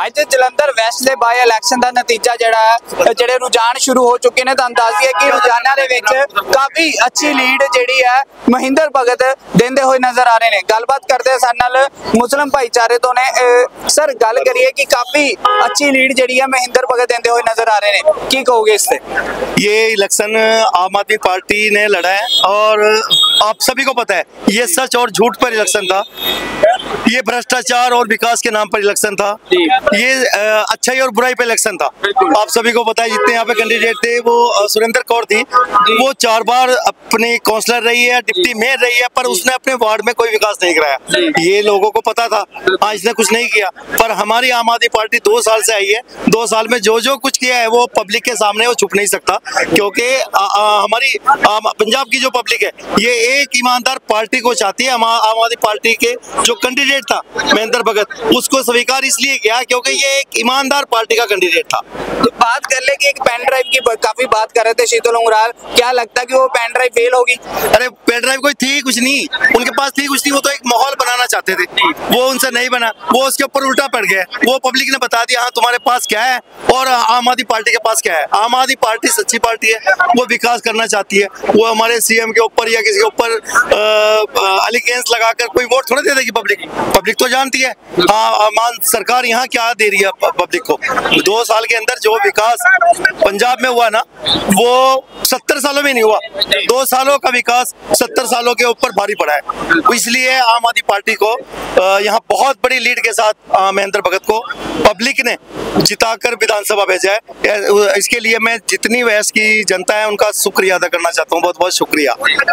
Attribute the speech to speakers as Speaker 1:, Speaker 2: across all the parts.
Speaker 1: ਅੱਜ ਜਲੰਧਰ ਵੈਸਟ ਦੇ ਬਾਈ ਇਲੈਕਸ਼ਨ ਦਾ ਨਤੀਜਾ ਜਿਹੜੇ ਰੁਝਾਨ ਸ਼ੁਰੂ ਹੋ ਚੁੱਕੇ ਨੇ। ਤੁਹਾਨੂੰ ਦੱਸ ਦਈਏ ਕਿ ਰੁਝਾਨਾਂ ਦੇ ਵਿੱਚ ਕਾਫੀ ਅੱਛੀ ਲੀਡ ਜਿਹੜੀ ਹੈ ਮਹਿੰਦਰ ਭਗਤ ਦਿੰਦੇ ਹੋਏ ਨਜ਼ਰ ਆ ਰਹੇ ਨੇ। ਗੱਲਬਾਤ ਕਰਦੇ ਸਾਡੇ ਨਾਲ ਮੁਸਲਿਮ ਭਾਈਚਾਰੇ ਤੋਂ ਨੇ। ਸਰ ਗੱਲ ਕਰੀਏ कि काफी अच्छी लीड जी है महेंद्र भगत देते हुए नजर आ रहे हैं, की कहोगे इससे?
Speaker 2: ये इलेक्शन आम आदमी पार्टी ने लड़ा है और आप सभी को पता है ये सच और झूठ पर इलेक्शन था। ये भ्रष्टाचार और विकास के नाम पर इलेक्शन था। ये अच्छाई और बुराई पर इलेक्शन था। आप सभी को पता है जितने यहाँ पे कैंडिडेट थे वो सुरेंद्र कौर थी, वो 4 बार अपनी काउंसलर रही है, डिप्टी मेयर रही है, पर उसने अपने वार्ड में कोई विकास नहीं कराया। ये लोगों को पता था, हाँ इसने कुछ नहीं किया। पर हमारी आम आदमी पार्टी 2 साल से आई है, 2 साल में जो कुछ किया है वो पब्लिक के सामने वो छुप नहीं सकता, क्योंकि हमारी पंजाब की जो पब्लिक है ये एक ईमानदार पार्टी को चाहती है। आम आदमी पार्टी के जो कैंडिडेट था महेंद्र भगत, उसको स्वीकार इसलिए किया क्योंकि ये एक ईमानदार पार्टी का कैंडिडेट था।
Speaker 1: तो बात कर ले कि एक पेन ड्राइव की काफी बात कर रहे थे शीतल उंगराल, क्या लगता है कि वो पेन ड्राइव फेल होगी?
Speaker 2: अरे पेन ड्राइव कोई थी कुछ नहीं, उनके पास थी कुछ नहीं, वो तो एक माहौल बनाना चाहते थे, वो उनसे नहीं बना, वो उसके ऊपर उल्टा पड़ गया। वो पब्लिक ने बता दिया हाँ तुम्हारे पास क्या है और आम आदमी पार्टी के पास क्या है। आम आदमी पार्टी सच्ची पार्टी है, वो विकास करना चाहती है। वो हमारे सीएम के ऊपर या किसी के ऊपर एलिगेंस लगाकर कोई वोट थोड़ा दे देगी। पब्लिक तो जानती है हाँ सरकार यहाँ क्या दे रही है पब्लिक को। 2 साल के अंदर जो विकास पंजाब में हुआ ना वो 70 सालों में नहीं हुआ। 2 सालों का विकास 70 सालों के ऊपर भारी पड़ा है। इसलिए आम आदमी पार्टी को यहाँ बहुत बड़ी लीड के साथ महेंद्र भगत को पब्लिक ने जिताकर विधानसभा भेजा है। इसके लिए मैं जितनी वैस की जनता है उनका शुक्रिया अदा करना चाहता हूँ। बहुत बहुत शुक्रिया।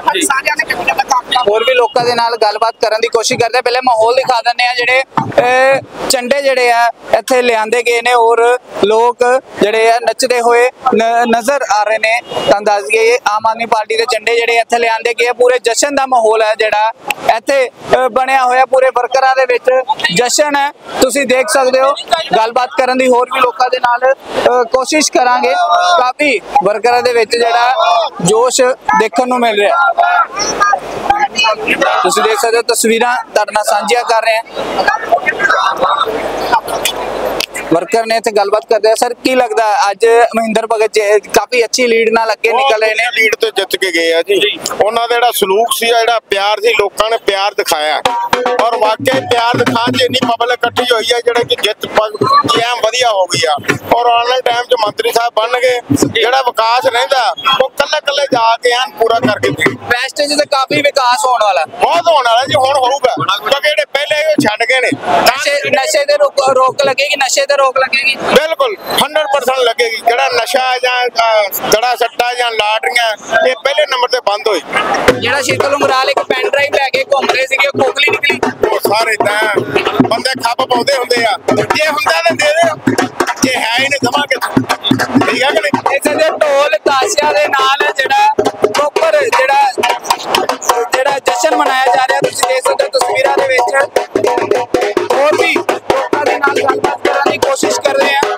Speaker 1: और भी लोगों के नाल गलबात करने की कोशिश करते, पहले माहौल दिखा देने जेडे झंडे जेडे है इत्थे लियांदे गए ने और लोग जेडे नचदे हुए नजर आ रहे ने। तुहानूं दस दईए आम आदमी पार्टी के झंडे जेडे इत्थे लियांदे गए, पूरे जश्न का माहौल है जेड़ा इत्थे बनया होया, पूरे वर्करां दे विच जश्न है, तुसीं देख सकते हो। गलबात करने की होर भी लोगों के नाल कोशिश करांगे। काफी वर्करां दे विच जेड़ा जोश देखने को मिल रहा है। तुसीं देख सकते हो तस्वीरां तुहाडे नाल सांझियां कर रहे हैं। वर्कर ने इत्थे गलबात करते हैं। सर की लगता है अज महेंद्र भगत काफी अच्छी लीड नाल अगे निकल रहे हैं?
Speaker 3: लीड तो जित के गए जी। उन्होंने जेड़ा सलूक सी जेड़ा प्यार सी, लोगों ने प्यार दिखाया और वाकई प्यार दिखाने च इन्नी पब्लिक इकट्ठी हुई है जेड़ा कि जित एम वधिया हो गई है। और आने टाइम च मंत्री साहब बन गए, जेड़ा विकास रहिंदा वो कल्ले जाके एन पूरा करके दे।
Speaker 1: वेस्ट च तो काफी विकास होने वाला,
Speaker 3: बहुत होने वाला जी। हुण होऊगा क्योंकि जेड़े पहले वो छड्ड गए ने।
Speaker 1: नशे ते रोक लगेगी, नशे ते रोक लगेगी,
Speaker 3: बिल्कुल 100% लगेगी। जेड़ा नशा जां दड़ा सट्टा जां लाटरियां ये पहले नंबर ते बंद होई।
Speaker 1: जेड़ा शीतल उंगराल एक पेन ड्राइव लेके घूम रहे थे, खोखली निकली।
Speaker 3: वो सारे बंदे खप पाउंदे हुंदे आ, जे हुंदा ते दे दे, जे है ही नहीं दवांगे। ठीक है कि नहीं?
Speaker 1: इसे दे ढोल ताशिया दे नाल जेड़ा प्रॉपर जेड़ा जश्न मनाया जा रहा है। तुसीं देख सकते हो तस्वीरां दे विच। और भी लोकां दे नाल गलबात करने की कोशिश कर रहे हैं।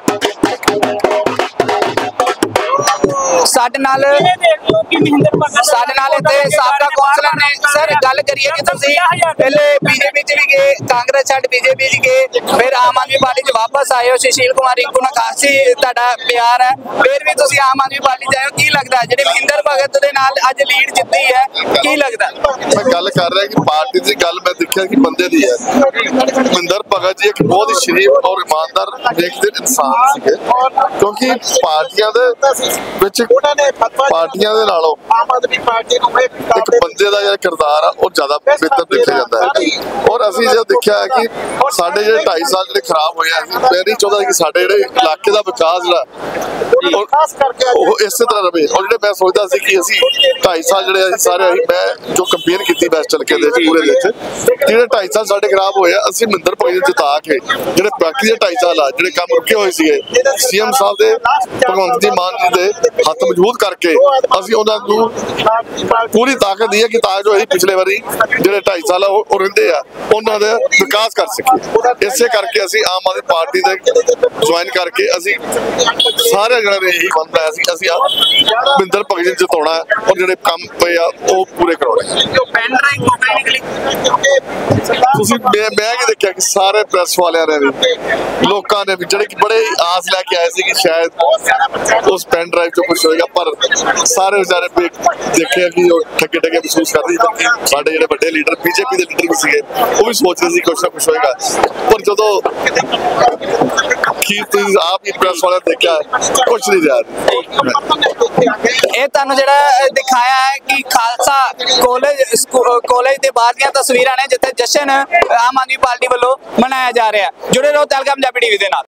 Speaker 1: साडे नाल इत्थे साबका कौंसलर ने। सर गल करिए कि तुसीं पहले बीजेपी च भी गए, कांग्रेस छड्ड बीजेपी च गए, फिर आम आदमी पार्टी च वापस आए हो। सुशील कुमार रिंकू नाल काफी तुहाडा प्यार है, फिर भी तुसीं आम आदमी पार्टी च आए हो। की लगदा है जेह्ड़े महेंद्र भगत दे नाल अज लीड जित्ती है, की लगदा?
Speaker 4: मैं गल कर रहा कि पार्टी की गल मैं देखा कि बंदे दी है। महेंद्र भगत जी एक बहुत ही शरीफ और ईमानदार देखते इंसान थे, क्योंकि पार्टियां दे नालों एक बंदे दा जेह्ड़ा किरदार आ वो ज्यादा बेहतर देखा जाता है। और असीं जो देखा है कि साडे जेह्ड़े 2.5 साल जेह्ड़े खराब होए, मैं नहीं चाहता कि साडे जेह्ड़े इलाके दा विकास जेह्ड़ा इस तरह रहे। और जेह्ड़े मैं सोचदा सी कि असीं 2.5 साल जेह्ड़े सारे मैं जो कंपेन की वैस्ट हल्के दे पूरे जेह्ड़े 2.5 साल साडे खराब होए, असीं महेंद्र भगत जिता के जेह्ड़े बाकी दे 2.5 साल आ जेह्ड़े काम रुके होए सीगे, सीएम साहब दे भगवंत जी मान जी दे हत्थ मजबूत करके असीं उन्हां नूं पूरी ताकत दी है कि ਤਾਂ ਜੋ ਅਸੀਂ ਪਿਛਲੇ ਵਾਰੀ ਜਿਹੜੇ 2.5 ਸਾਲ ਆ ਉਹ ਰਹਿੰਦੇ ਆ ਉਹਨਾਂ ਦਾ ਵਿਕਾਸ ਕਰ ਸਕੀਏ। ਇਸੇ ਕਰਕੇ ਅਸੀਂ ਆਮ ਆਦਮੀ ਪਾਰਟੀ ਦੇ ਜੁਆਇਨ ਕਰਕੇ ਅਸੀਂ ਸਾਰੇ ਜਣੇ ਨੇ ਇਹੀ ਮਨ ਲਾਇਆ ਸੀ ਅਸੀਂ ਆ ਮਹਿੰਦਰ ਭਗਤ ਜੀ ਜਿਤਾਉਣਾ ਔਰ ਜਿਹੜੇ ਕੰਮ ਪਏ ਆ ਉਹ ਪੂਰੇ ਕਰਾਉਣੇ। ਤੁਸੀਂ ਮੈਂ ਕੀ ਦੇਖਿਆ ਕਿ ਸਾਰੇ ਪ੍ਰੈਸ ਵਾਲਿਆਂ ਨੇ ਵੀ ਲੋਕਾਂ ਨੇ ਵੀ ਜਿਹੜੇ ਕਿ ਬੜੇ ਆਸ ਲੈ ਕੇ ਆਏ ਸੀ ਕਿ ਸ਼ਾਇਦ ਉਸ ਪੈਨ ਡਰਾਈਵ ਤੋਂ ਕੁਝ ਹੋਏਗਾ, ਪਰ ਸਾਰੇ ਵਿਚਾਰੇ ਦੇਖਿਆ ਕਿ ਉਹ ਠੱਗੇ ਮਹਿਸੂਸ ਕਰਦੇ ਸੀ। ਸਾਡੇ ਜਿਹੜੇ ਵੱਡੇ ਲੀਡਰ ਬੀਜੇਪੀ ਦੇ ਲੀਡਰ ਵੀ ਸੀਗੇ ਉਹ ਵੀ ਸੋਚਦੇ ਸੀ ਕੁਝ ਨਾ ਕੁਝ ਹੋਏਗਾ, ਪਰ ਜਦੋਂ ਕੀ ਤੁਸੀਂ ਆਪ ਹੀ ਪ੍ਰੈਸ ਵਾਲਿਆਂ ਨੇ ਦੇਖਿਆ ਕੁਝ ਨਹੀਂ ਰਿਹਾ।
Speaker 1: ਇਹ ਤੁਹਾਨੂੰ ਜਿਹੜਾ ਦਿਖਾਇਆ ਹੈ ਕਿ ਖਾਲਸਾ ਕਾਲਜ ਦੇ ਬਾਹਰ ਦੀਆਂ ਤਸਵੀਰਾਂ ਨੇ ਜਿੱਥੇ ਜਸ਼ਨ ਆਮ ਆਦਮੀ ਪਾਰਟੀ ਵੱਲੋਂ ਮਨਾਇਆ ਜਾ ਰਿਹਾ। ਜੁੜੇ ਰਹੋ ਤਹਿਲਕਾ ਪੰਜਾਬੀ ਟੀਵੀ ਦੇ ਨਾਲ।